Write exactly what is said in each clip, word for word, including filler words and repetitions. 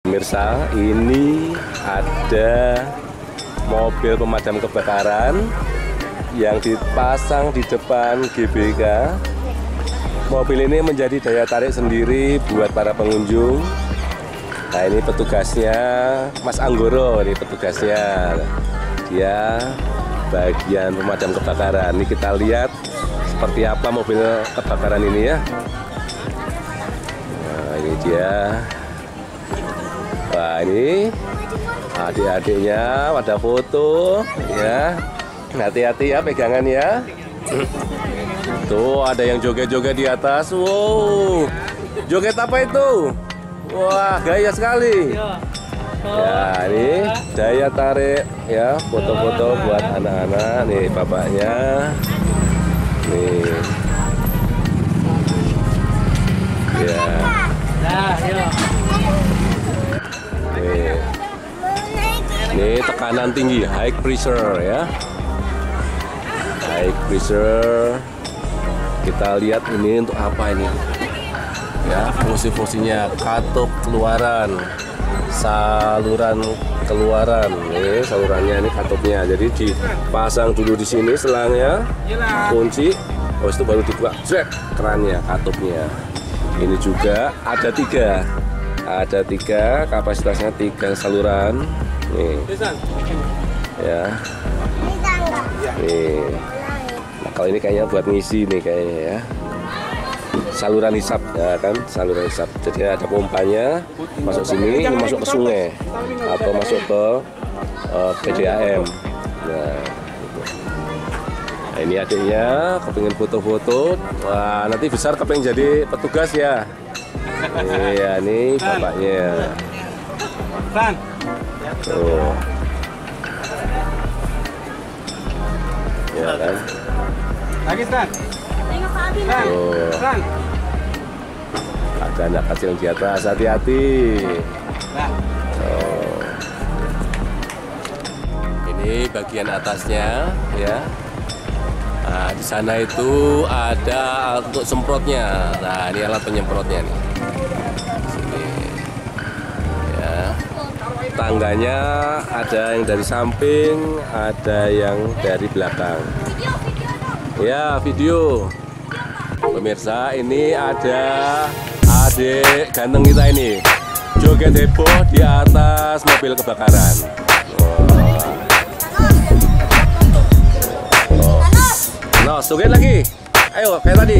Pemirsa, ini ada mobil pemadam kebakaran yang dipasang di depan G B K. Mobil ini menjadi daya tarik sendiri buat para pengunjung. Nah, ini petugasnya, Mas Anggoro, ini petugasnya. Dia bagian pemadam kebakaran. Ini kita lihat seperti apa mobil kebakaran ini ya. Nah, ini dia. Wah, ini adik-adiknya pada foto ya. Hati-hati ya pegangan ya. Tuh ada yang joget-joget di atas. Wow, joget apa itu? Wah, gaya sekali. Ya, ini daya tarik ya, foto-foto buat anak-anak. Nih bapaknya. Nih. Ya. Nih. Ini tekanan tinggi, high pressure ya. High pressure. Kita lihat ini untuk apa ini? Ya, fungsi-fungsinya katup keluaran, saluran keluaran. Ini salurannya, ini katupnya. Jadi dipasang dulu di sini selangnya, kunci, habis itu baru dibuka, jrek, kerannya, katupnya. Ini juga ada tiga, ada tiga, kapasitasnya tiga saluran. Nih, ya, nih. Nah, kalau ini kayaknya buat ngisi nih kayaknya ya. Saluran hisap ya kan, saluran hisap. Jadi ada pompanya masuk sini, ini masuk ke sungai atau masuk ke uh, P D A M. Nah, nah, ini adiknya kepingin foto-foto. Wah, nanti besar kepingin jadi petugas ya. Iya, nih bapaknya. Tuh. Ya kan. Lagi, Stan. Tuh. Ada anak kecil di atas, hati-hati. Oh. Ini bagian atasnya ya. Nah, di sana itu ada alat untuk semprotnya. Nah, ini alat penyemprotnya nih. Sini. Ya. Tangganya ada yang dari samping, ada yang dari belakang. Ya, video. Pemirsa, ini ada adik ganteng kita ini joget heboh di atas mobil kebakaran. Oh. Nah, joget lagi. Ayo, kayak tadi.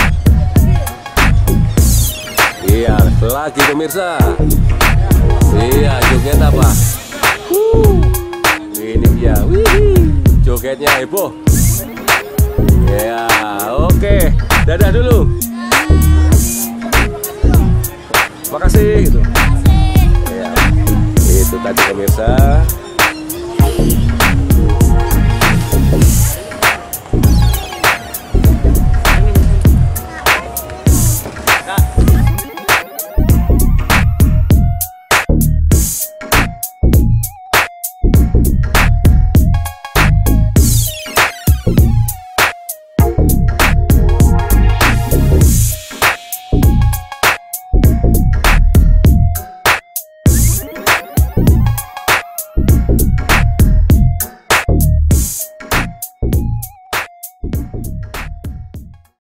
Iya, lagi pemirsa. Iya, joget apa? Wuh. Ini dia. Wih, jogetnya heboh. Ya, oke. Dadah dulu. Makasih gitu. Ya. Itu tadi pemirsa.